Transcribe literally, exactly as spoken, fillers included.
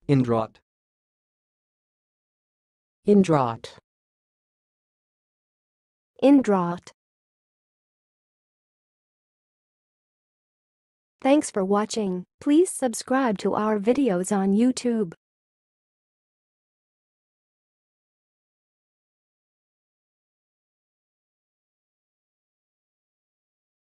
indraught, indraught, indraught. Thanks for watching. Please subscribe to our videos on YouTube.